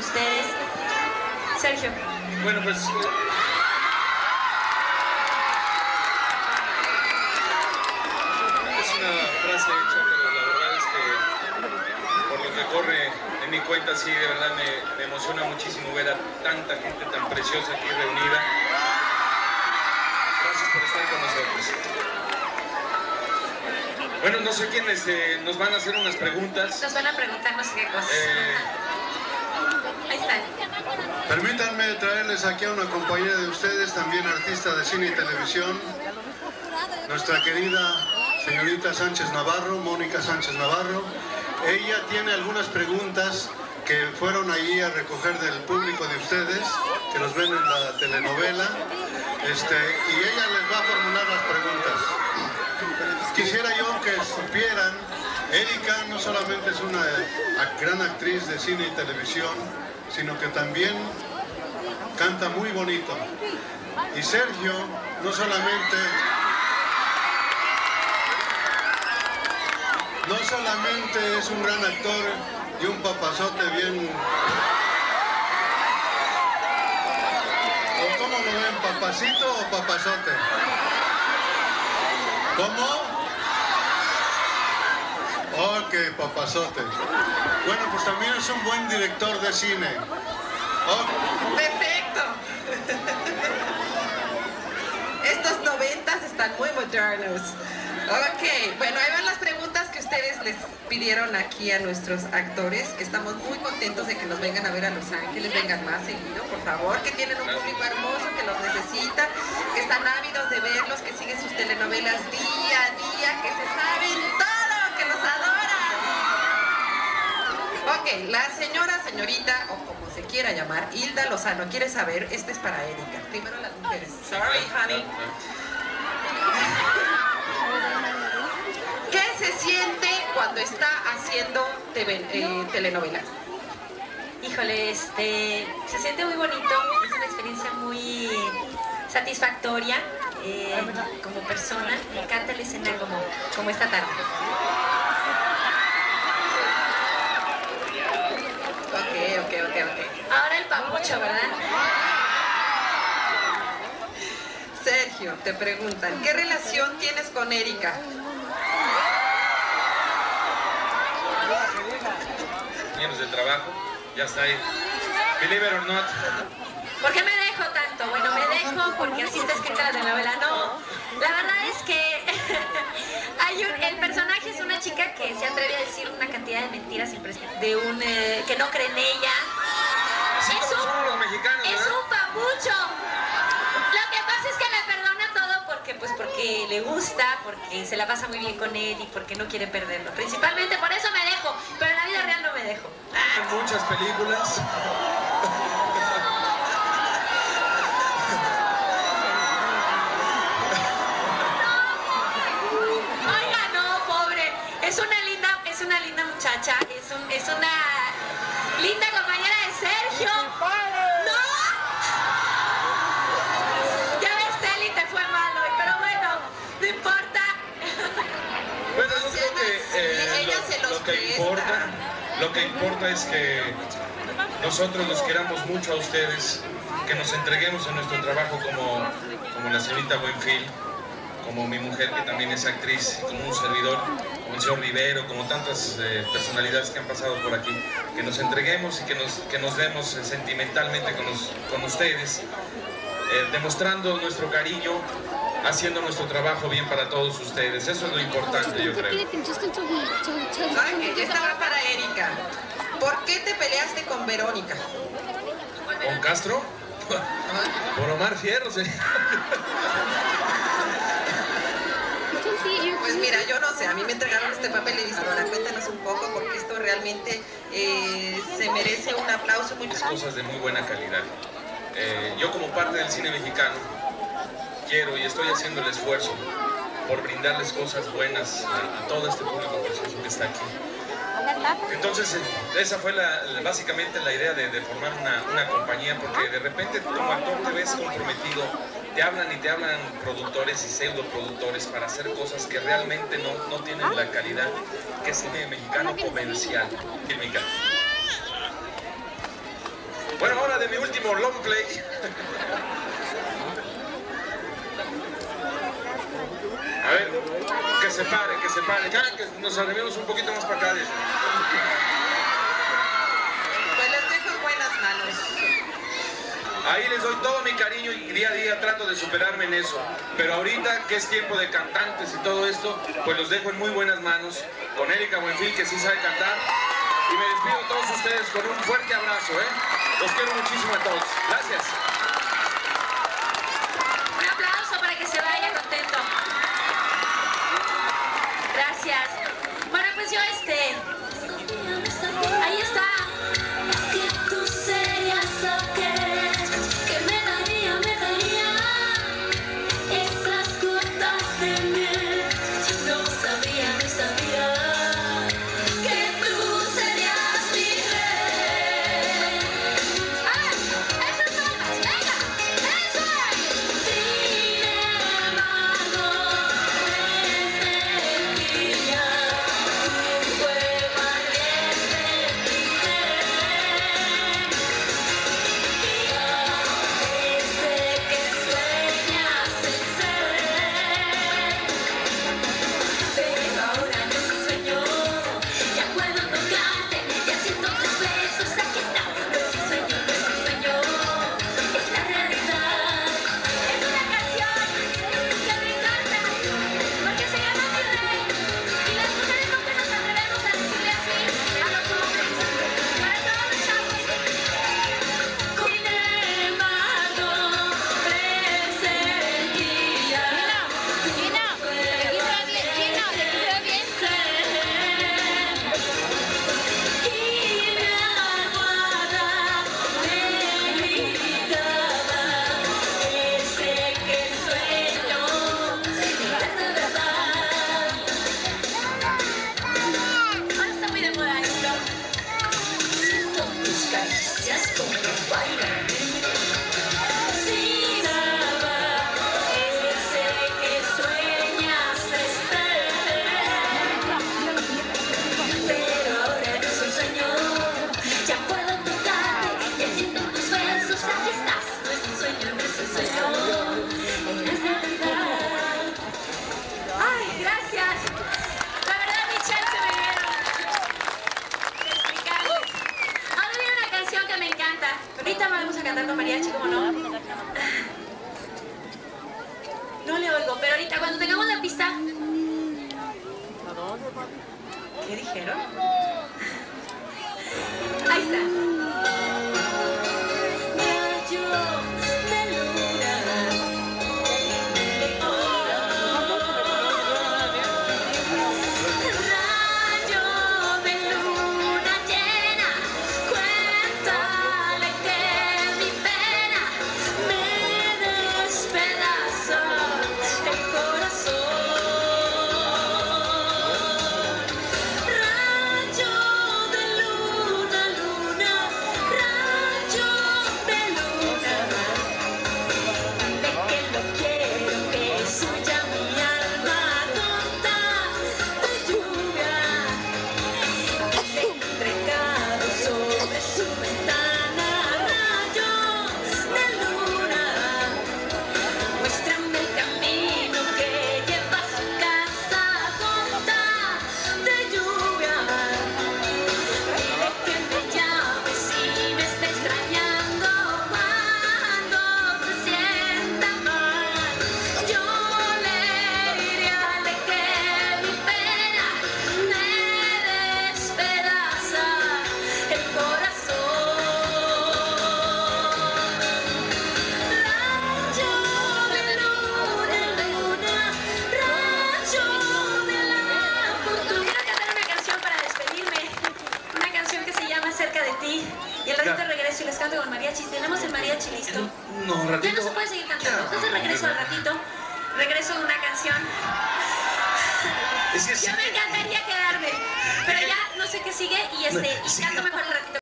ustedes. Sergio. Bueno, pues... es una frase hecha, pero la verdad es que por lo que corre en mi cuenta, sí, de verdad me emociona muchísimo ver a tanta gente tan preciosa aquí reunida. Gracias por estar con nosotros. Bueno, no sé quiénes nos van a hacer unas preguntas. Nos van a preguntar no sé qué cosas. Ahí están. Permítanme traerles aquí a una compañera de ustedes, también artista de cine y televisión, nuestra querida señorita Sánchez Navarro, Mónica Sánchez Navarro. Ella tiene algunas preguntas que fueron allí a recoger del público de ustedes, que los ven en la telenovela, y ella les va a formular las preguntas. Quisiera yo que supieran, Erika no solamente es una gran actriz de cine y televisión, sino que también canta muy bonito. Y Sergio no solamente es un gran actor y un papazote bien... ¿O cómo lo ven? ¿Papacito o papazote? ¿Cómo? Ok, papazote. Bueno, pues también es un buen director de cine. Oh. ¡Perfecto! Estos 90s están muy modernos. Ok, bueno, ahí van las preguntas que ustedes les pidieron aquí a nuestros actores, que estamos muy contentos de que nos vengan a ver a Los Ángeles, vengan más seguido, por favor, que tienen un público hermoso, que los necesita, que están ávidos de verlos, que siguen sus telenovelas día a día, que se saben todo, que los adoran. Ok, la señorita, o como se quiera llamar, Hilda Lozano, quiere saber, este es para Erika. Primero las mujeres. Sorry, honey. ¿Qué se siente cuando está haciendo telenovelas? Híjole, se siente muy bonito, es una experiencia muy satisfactoria como persona. Me encanta la escena como esta tarde. Ok. Ahora el papucho, ¿verdad? Sergio, te preguntan, ¿qué relación tienes con Erika? Años de trabajo, ya está ahí. Believe it or not. ¿Por qué me dejo tanto? Bueno, me dejo porque así está escrita la telenovela. No, la verdad es que el personaje es una chica que se atreve a decir una cantidad de mentiras que no cree en ella. Así como somos los mexicanos, ¿verdad? Es un papucho. Lo que pasa es que me perdona todo porque le gusta, porque se la pasa muy bien con él y porque no quiere perderlo. Principalmente por eso me dejo, pero en la vida real no me dejo. En muchas películas. Oiga, no, pobre. Es una linda muchacha, es una linda compañera de Sergio. ¡No! Ya ves, Teli, te fue mal hoy, pero bueno, no importa. Bueno, yo creo que ella se los presta. Lo que importa es que nosotros los queramos mucho a ustedes, que nos entreguemos en nuestro trabajo como la señorita Buenfil, como mi mujer que también es actriz, como un servidor, como el señor Rivero, como tantas personalidades que han pasado por aquí, que nos entreguemos y que nos demos sentimentalmente con ustedes, demostrando nuestro cariño, haciendo nuestro trabajo bien para todos ustedes. Eso es lo importante, yo creo. Ok, esta va para Erika. ¿Por qué te peleaste con Verónica? ¿Con Castro? Por Omar Fierro, señor. Pues mira, yo no sé, a mí me entregaron este papel y dije, ahora cuéntanos un poco porque esto realmente se merece un aplauso muy grande. Cosas de muy buena calidad. Yo como parte del cine mexicano quiero y estoy haciendo el esfuerzo por brindarles cosas buenas a todo este público precioso que está aquí. Entonces, esa fue básicamente la idea de formar una compañía, porque de repente como actor te ves comprometido, te hablan productores y pseudoproductores para hacer cosas que realmente no tienen la calidad que es cine mexicano comercial. Bueno, ahora de mi último long play. A ver, que se pare. Ya, que nos arreglemos un poquito más para acá. Pues les dejo en buenas manos. Ahí les doy todo mi cariño y día a día trato de superarme en eso. Pero ahorita que es tiempo de cantantes y todo esto, pues los dejo en muy buenas manos. Con Erika Buenfil, que sí sabe cantar. Y me despido a todos ustedes con un fuerte abrazo, ¿eh? Los quiero muchísimo a todos. Gracias. Un aplauso para que se vaya contento. Gracias. Bueno, pues yo ahí está. Que tú serías lo que me daría esas gotas de miel. No sabía que tú serías mi rey. ¡Esas palmas! ¡Venga! ¡Eso es! Sin embargo, sentía un fuego ardiente en mi ser. Sé que sueñas en ser, pero ahora no es un sueño. Ya puedo tocarte, ya siento tus besos. Aquí estás, no es un sueño, es la realidad. Es una canción que me encanta, porque se llama Mi Rey. Y las mujeres nunca nos atrevemos a decirle así a los hombres. Para todos los chavos. Sin embargo, presentía Gina, ¿te queda bien? y mi almohada me gritaba. Sé que el sueño es de verdad. Ahora está muy de moda esto. Siento tus caricias como bailan. Sin abajo, sé que sueñas estar, pero ahora no es un sueño. Ya puedo tocarte, ya siento tus besos. Aquí estás, no es un sueño, es realidad. Ay, gracias. La verdad, mi chance me dieron de explicarles. Ahora viene una canción que me encanta. Ahorita vamos a cantar con mariachi, ¿cómo no? No le oigo, pero ahorita cuando tengamos la pista... ¿Qué dijeron? Ahí está. Rayos de rayo de luna llena, cuéntale que mi pena me despedaza el corazón. Rayo de luna, rayo de luna, dile que lo quiero, que suya mi alma tonta de lluvia. Ese entrecado sobre su ventana, rayos de luna, muéstrame el camino que lleva a su casa tonta de lluvia. Dile que me llame si me está extrañando cuando se sienta mal. Yo le diré de que mi pena me despedaza el corazón. Rayo de luna, rayo de la fortuna. Quiero cantar una canción para despedirme. Una canción que se llama Cerca de ti. Y al ratito regreso y les canto con mariachi. ¿Tenemos el mariachi listo? No, Ya ratito. no se puede seguir cantando. Entonces regreso al ratito. Regreso a una canción. Es que sí. Yo me encantaría quedarme. Pero ya no sé qué sigue y canto mejor al ratito.